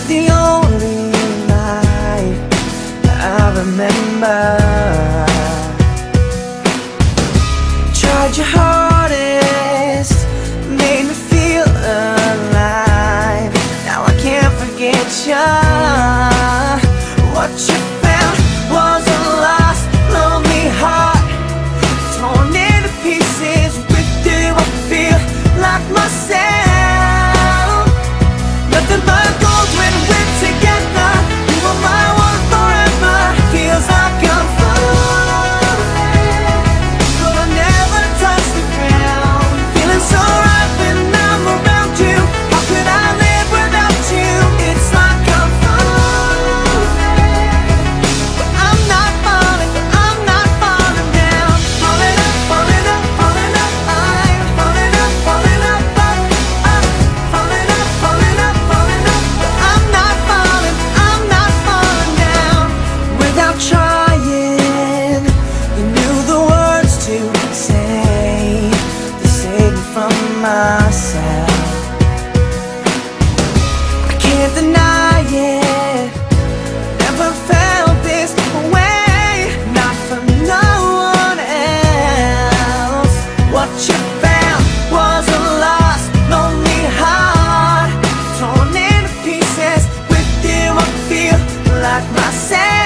the only night I remember. Tried your hardest, made me feel alive. Now I can't forget ya. What you found was a lost, lonely heart, torn into pieces. With you I feel like myself. Nothing but gold when we're together. You are my one forever. Feels like I'm falling, but I never touch the ground. Feeling so right when I'm around you. How could I live without you? It's like I'm falling, but I'm not falling, but I'm not falling down. Falling up, falling up, falling up, I'm falling up, falling up, falling up, falling up, falling up. But I'm not falling, I'm not falling down. Without trying, you knew the words to say to save me from myself. I can't deny it, never felt this way, not from no one else. What you found was a lost, lonely heart, torn into pieces. With you I feel like myself.